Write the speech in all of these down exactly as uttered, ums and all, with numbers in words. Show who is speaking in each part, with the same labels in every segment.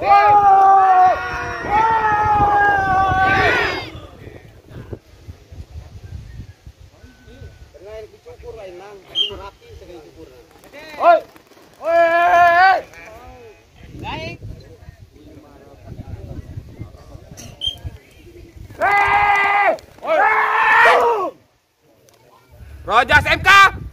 Speaker 1: Oi. Oi. Naik. Rojas M K.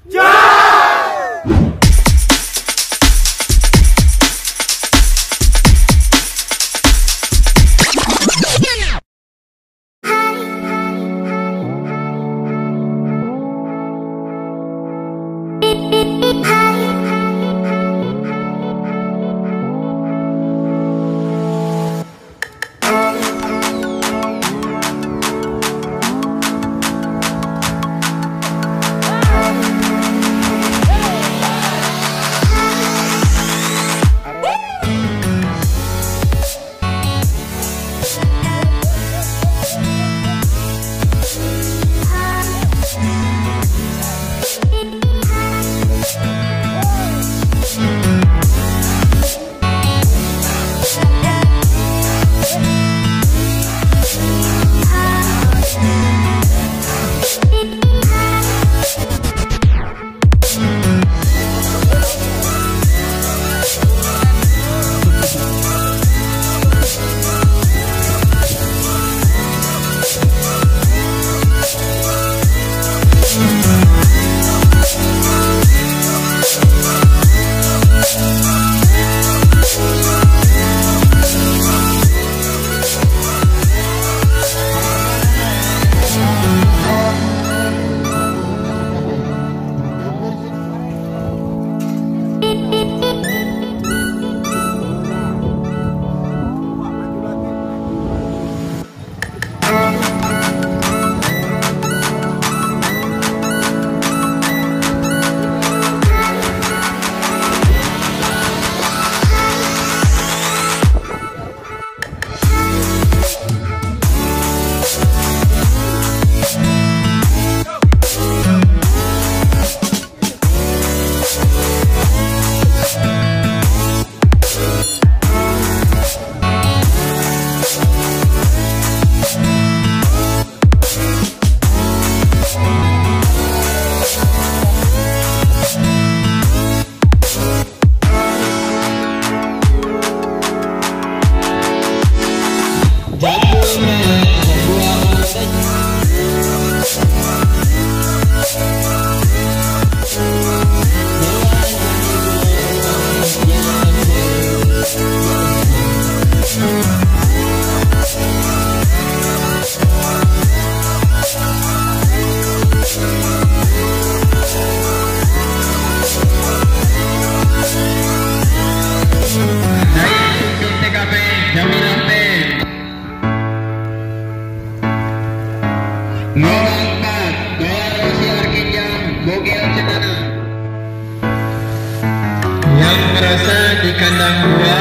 Speaker 2: Yang merasa di kandang dua,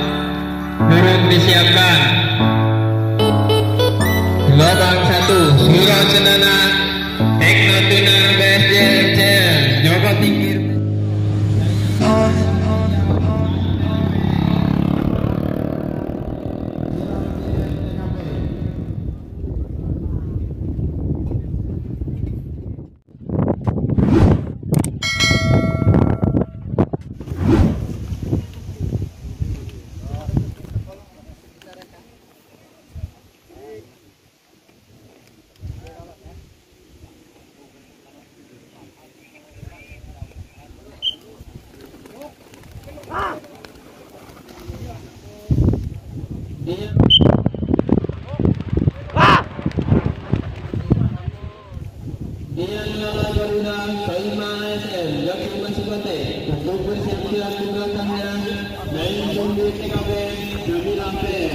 Speaker 2: burung disiapkan. Lobang satu, Surau Cenana, Tekno Tunar B S J C, Joko Tinggi. Untuk bersiap-siap ke belakangnya, main tunggu T K P Jami Lampir.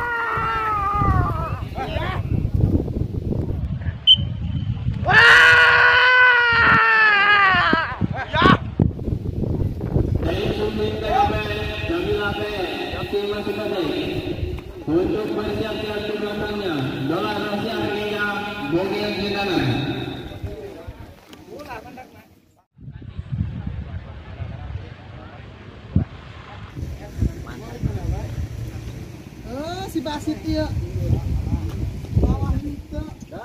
Speaker 1: Wah!
Speaker 2: balik. Untuk bersiap-siap di belakangnya, Dolar Rusia hingga Bogil Gitana.
Speaker 3: Eh, si Basit ya. Bawah itu.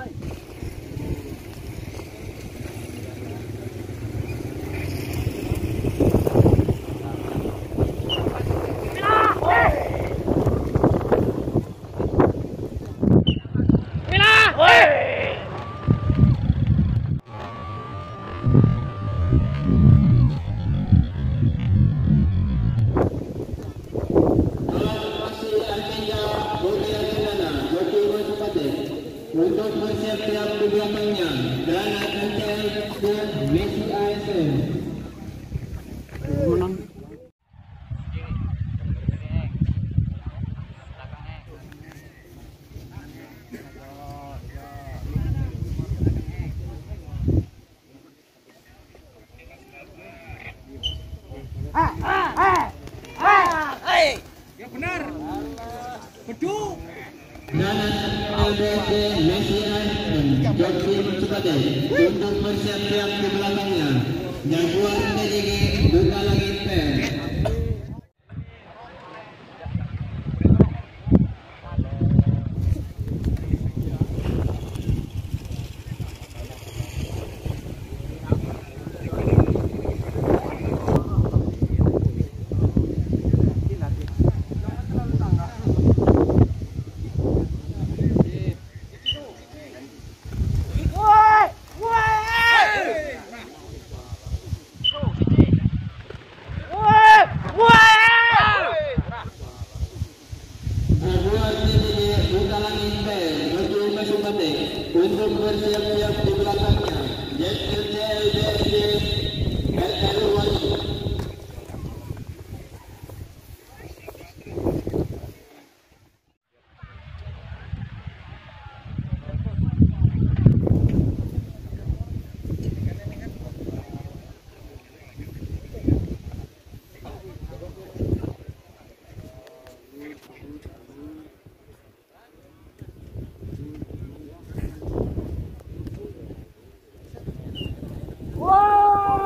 Speaker 2: Untuk bersiap-siap di belakangnya, Granat N T L dan Messi A S M. Granat L B S D Messi A S M Joki Cukade untuk bersiap-siap di belakangnya. Jaguar T D G Duta Langit P. Untuk bersiap-siap di belakangnya, Jet L C L B S D R R Wali.
Speaker 3: Wow!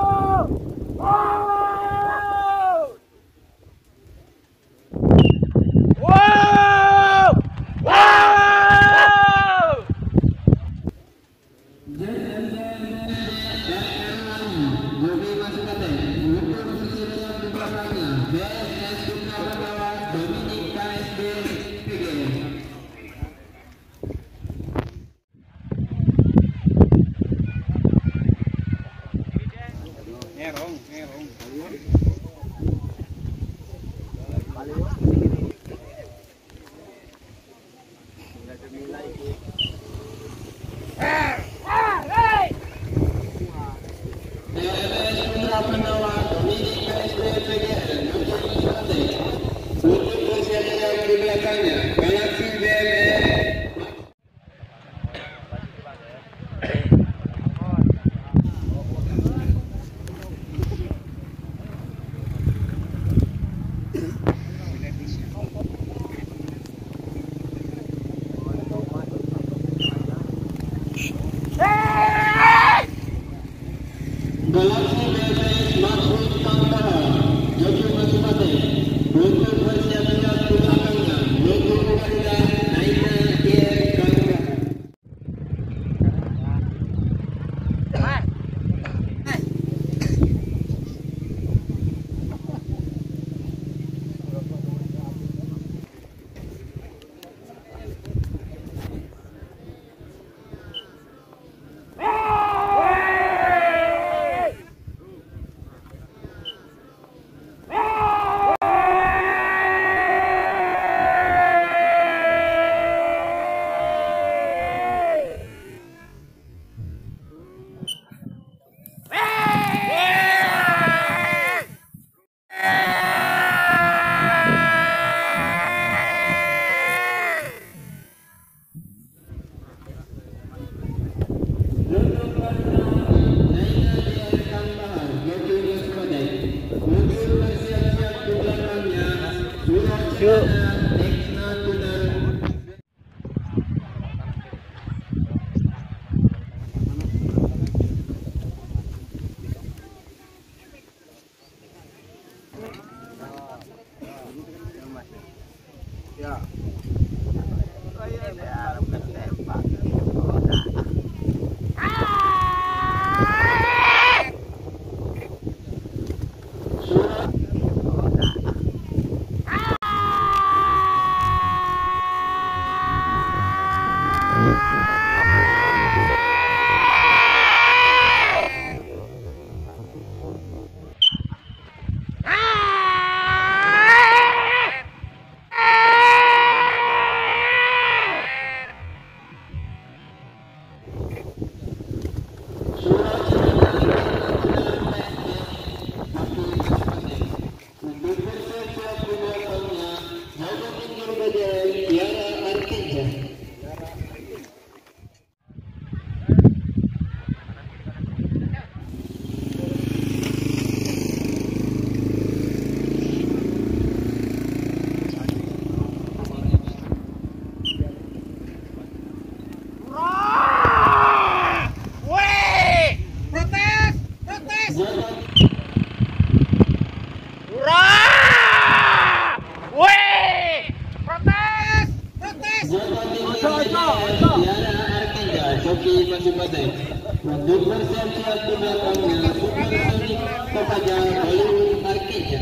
Speaker 2: Joki masih badai. Untuk bersiap-siap di belakangnya Supersonic kepada Hollywood Arcadia.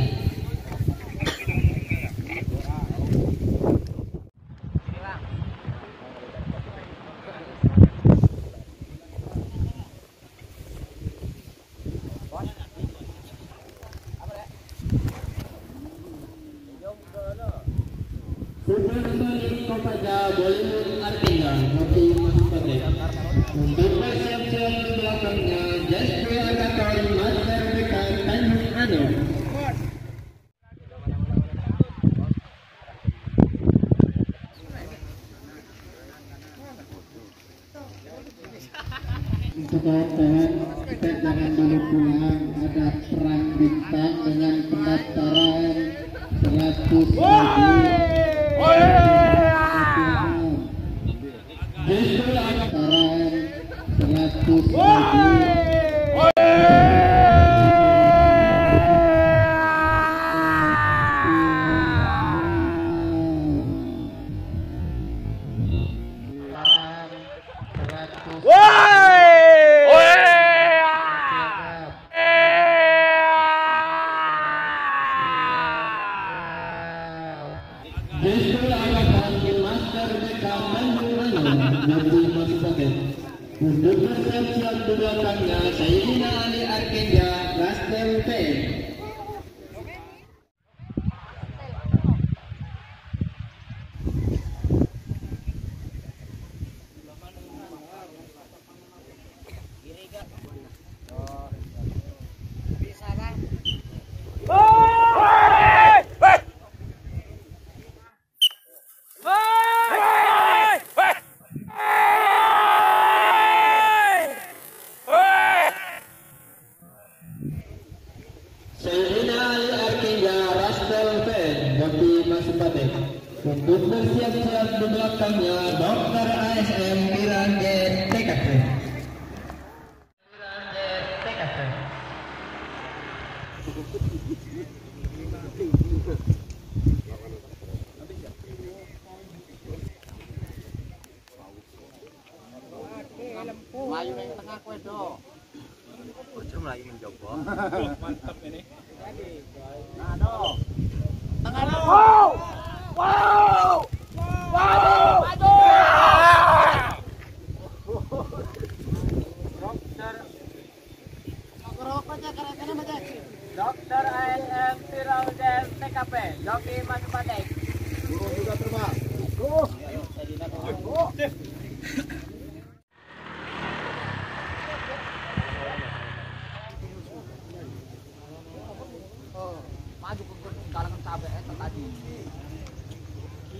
Speaker 2: Supersonic kepada Hollywood Arcadia. Joki masih badai. Untuk bersiap-siap di belakangnya Jasper Agaton Master Bekan Tanjung Ado. Untuk kawan-kawan, kita jangan dulu pulang. Ada perang bintang dengan pendaftaran seratus ribu. Justru pendaftaran seratus ribu. Untuk bersiap-siap di belakangnya Sayyidina Ali Arcadia Rastel P. Untuk bersiap-siap di belakangnya Dokter A S M Pirange T K P.
Speaker 3: Melayu yang tengah kue do.
Speaker 1: Bocor Melayu mencoba.
Speaker 3: Mantap ini. Nah do. Tengah do.
Speaker 1: Wow! Wow! Wow!
Speaker 3: Aduh.
Speaker 1: Dokter
Speaker 3: Rokok aja karena macam.
Speaker 1: Dokter A S M Pirange T K P. Joki masuk badai.
Speaker 3: Guru juga terbang. Tuh. Oh. Maju ke kalangan cabai tadi.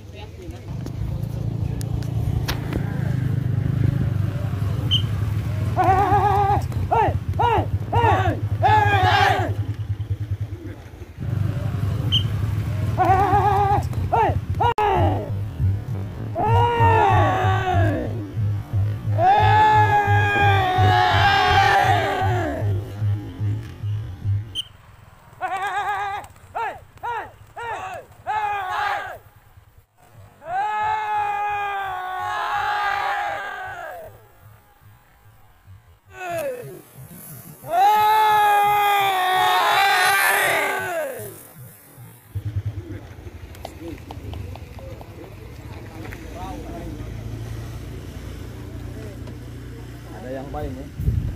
Speaker 1: main ya.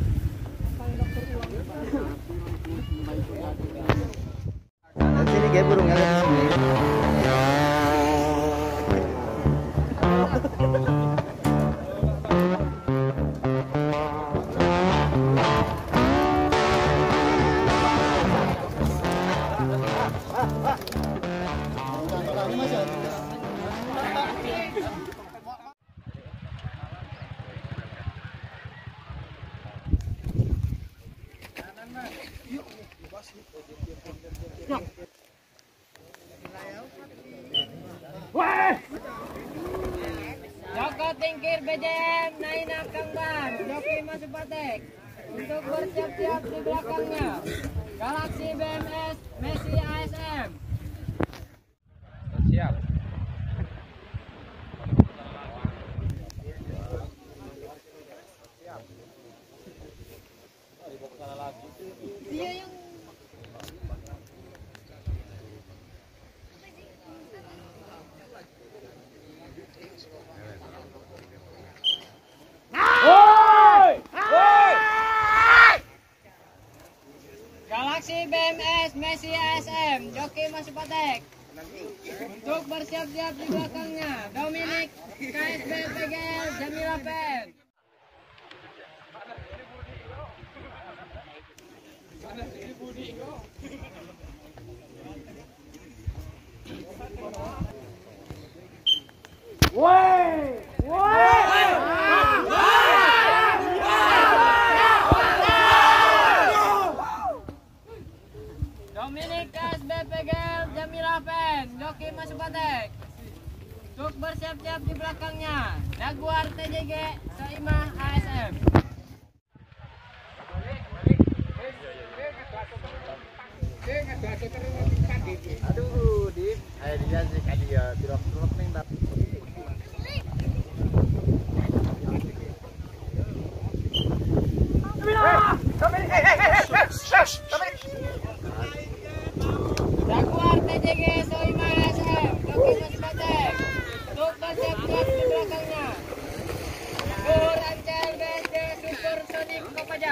Speaker 2: Di sini kayak burung ada di sini.
Speaker 1: Joko Tingkir B J M Naina Kangban Joki masuk patek untuk bersiap-siap di belakangnya Galaxy B M S Messi A S M. Siap. Dia yang Galaxy B M S Messi A S M Joki masuk patek untuk bersiap-siap di belakangnya Dominic K S B P G L Jamila Pen. Woi, woi. Dominic K S B P G L Jamila Pen Joki masuk patek untuk bersiap-siap di belakangnya Jaguar T J G Soimah A S M.
Speaker 2: Aduh, Dip. Ayo dia sih kan dia tidak ning tapi.
Speaker 1: Jaguar T J G Soimah A S M Joki masuk patek untuk bersiap-siap di belakangnya Luhur Ancel B S D Supersonic Kopaja.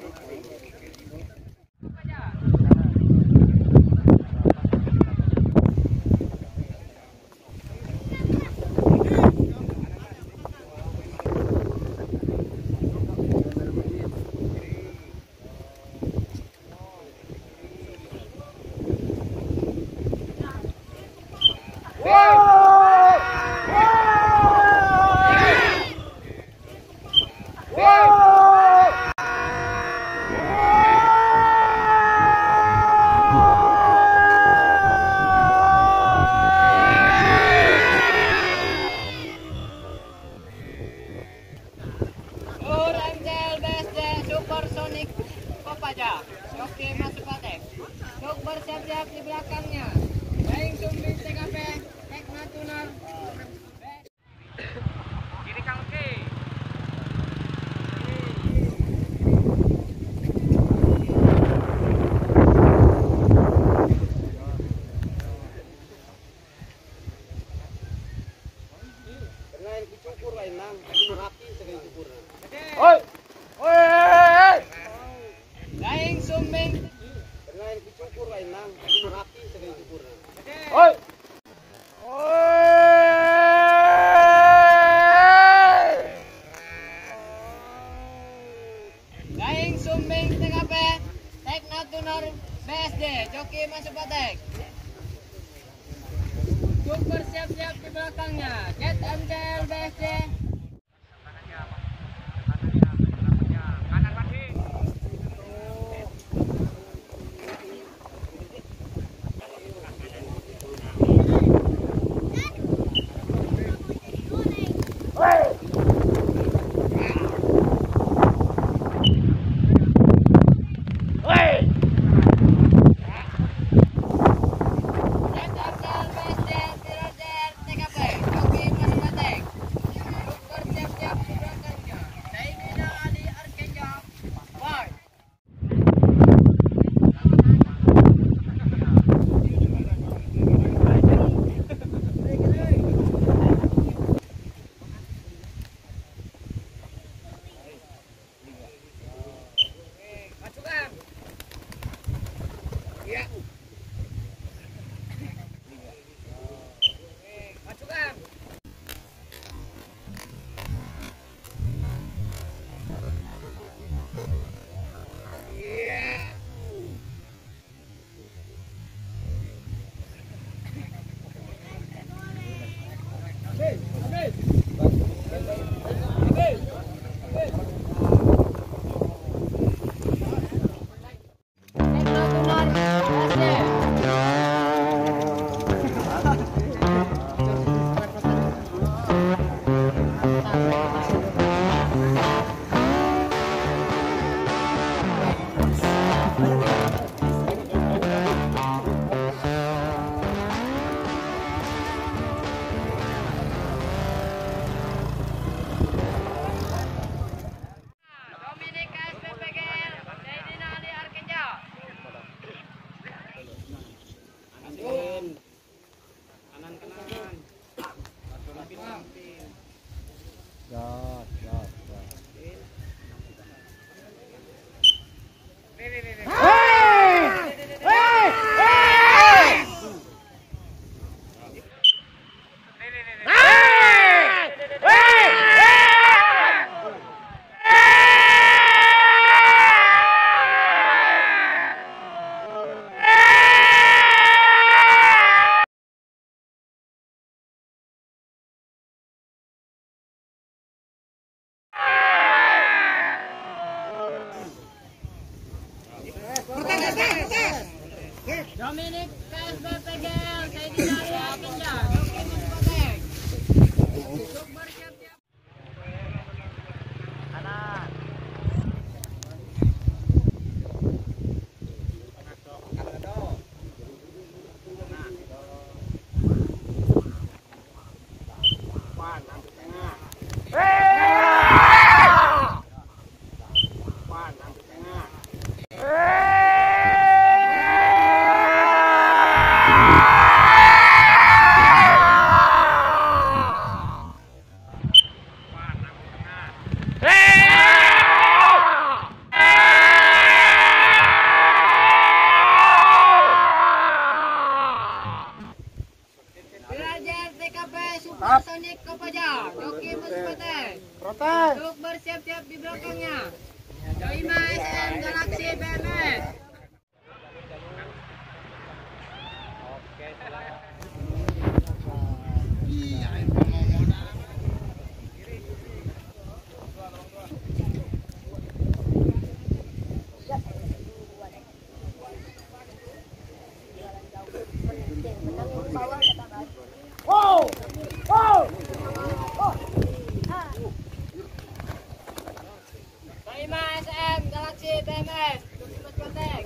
Speaker 1: Supersonic Kopaja Joki masuk patek untuk bersiap-siap di belakangnya Daeng Sumbi T K P Tekna Tunar kiri Kang Ki.
Speaker 2: Karena dicukur lain nang, rapi segala cukurna.
Speaker 1: Oi. Daeng Sumbing
Speaker 2: Karena dicukur lain nang, rapi segala cukurna.
Speaker 1: Oi. Daeng Sumbing T K P Tekna Tunar B S D Joki masuk patek untuk bersiap-siap di belakangnya Jet M C L B S D. Dominic K S B P G L, Saidina Arkenja, Doki Musbatek. Untuk bersiap-siap. Kanan. Belajar T K P Supersonik Kopaja, Doki Musbatek. Untuk bersiap-siap di belakangnya. Soima S M Galaxy B M S. Soima S M Galaxy B M S, Doki Musbatek.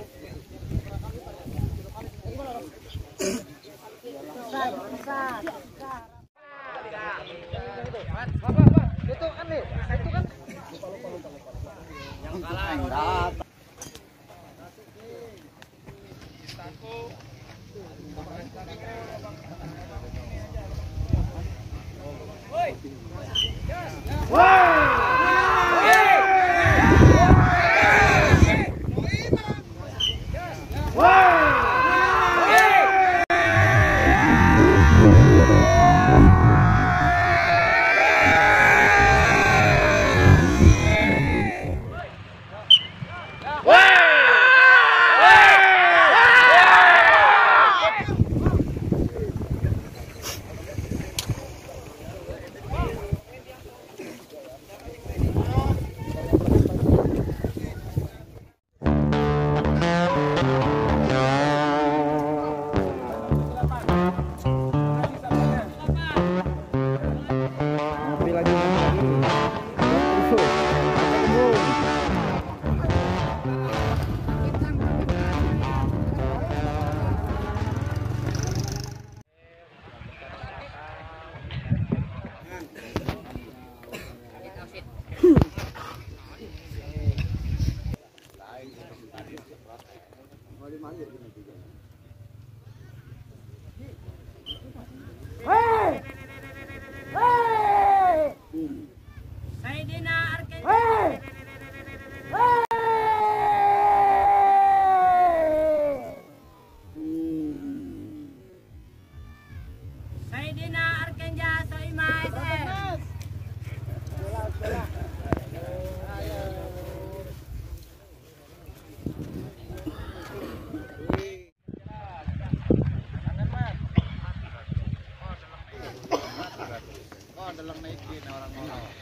Speaker 1: Saidina Arkenja. Saidina Arkenja, Soima S M.
Speaker 3: Oh, dalam naikin orang-orang.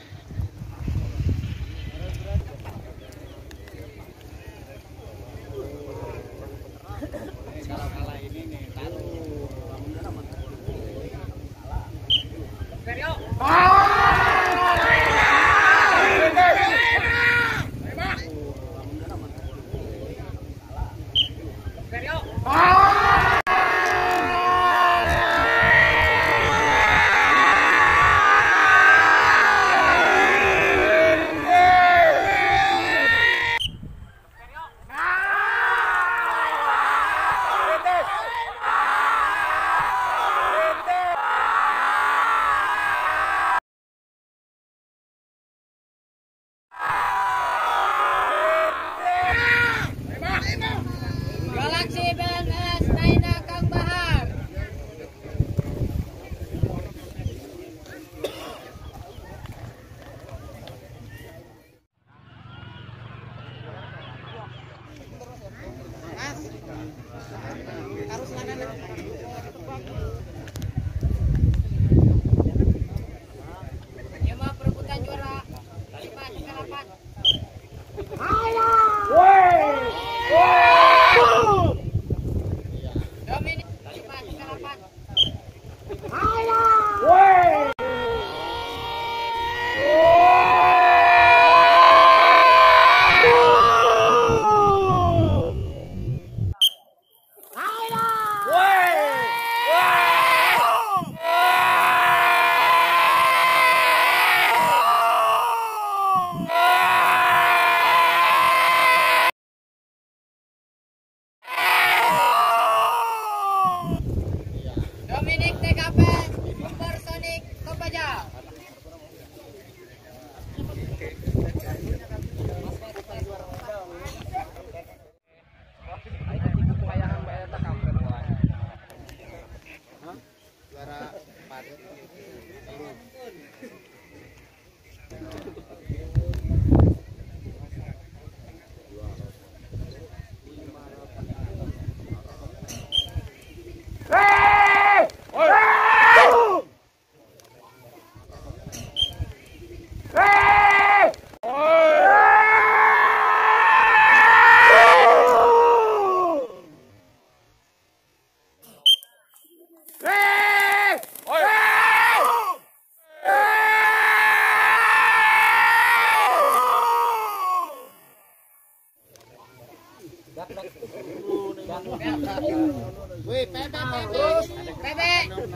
Speaker 1: Terus Bebe.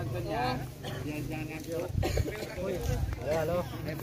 Speaker 3: Halo.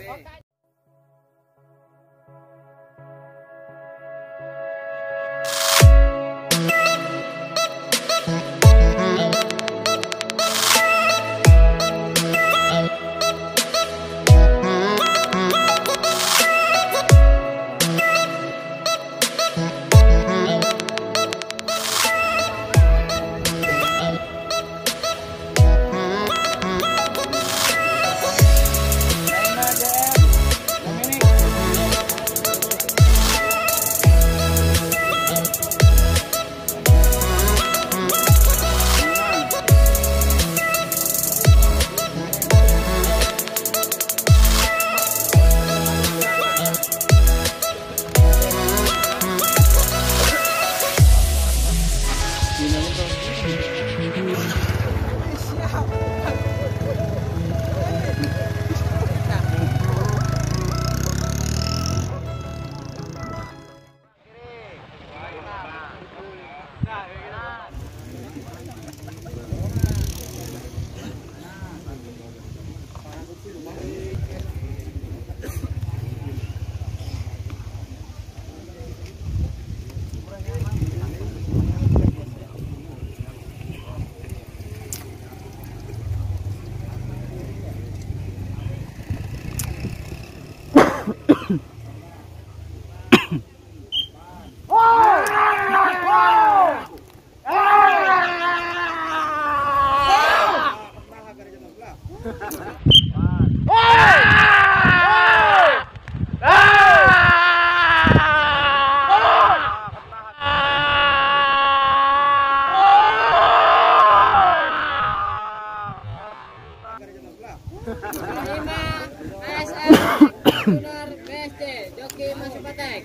Speaker 1: Junior B S D, joki masuk patek.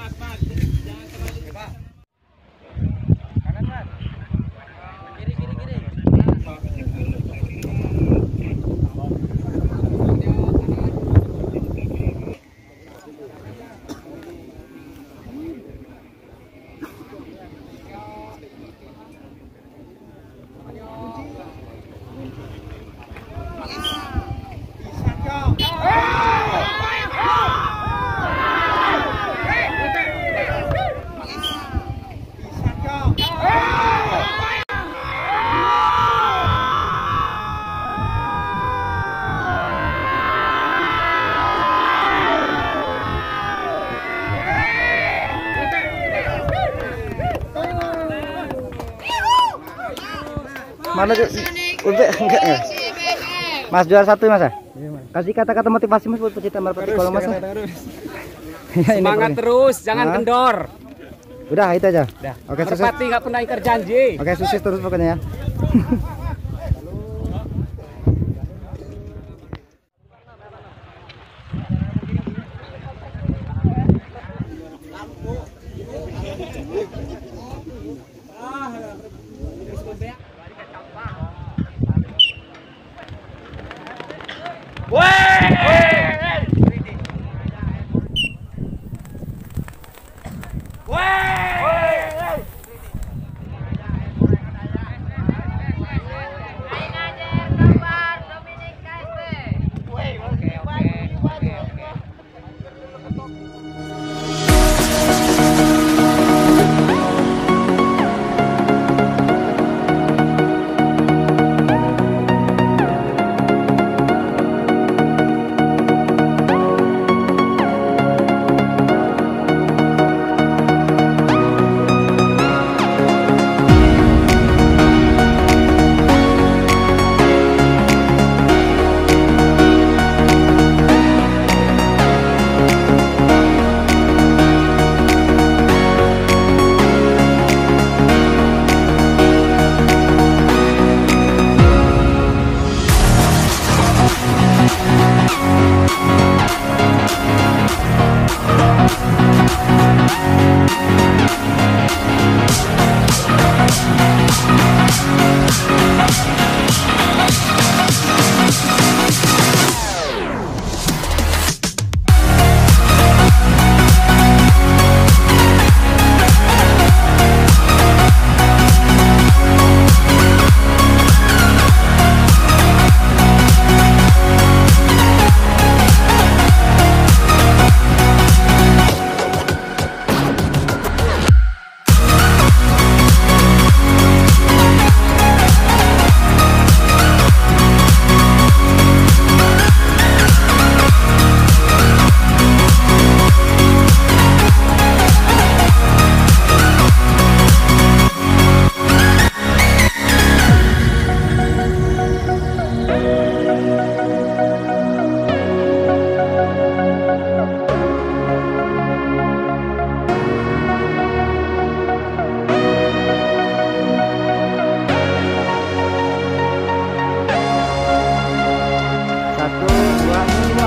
Speaker 1: Kiri kiri kiri.
Speaker 3: Mana tuh? Udah enggak ya? Mas juara satu Mas ya? Kasih kata-kata motivasi Mas buat pecinta merpati kalau Mas.
Speaker 4: Semangat terus, jangan kendor.
Speaker 3: Udah itu aja.
Speaker 4: Udah.
Speaker 3: Oke, sukses.
Speaker 4: Merpati nggak pernah ingkar janji.
Speaker 3: Oke, sukses terus pokoknya ya.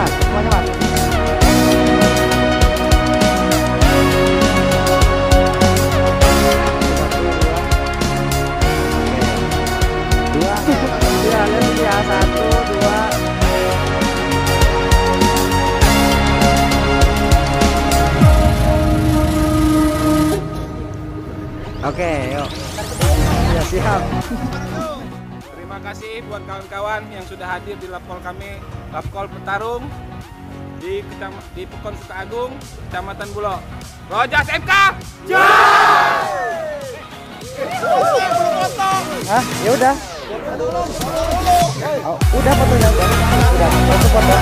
Speaker 3: mas, semuanya mas. Dua, dua, lihat ya, satu, dua. Oke, yuk. Ya, siap.
Speaker 5: Terima kasih buat kawan-kawan yang sudah hadir di Lapkol kami, Lapkol Petarung di Kecam di Pekon Sukaagung, Kecamatan Bulog. Rojas M K.
Speaker 3: Hah? Ya udah. Oh, udah fotonya udah. Udah, foto foto.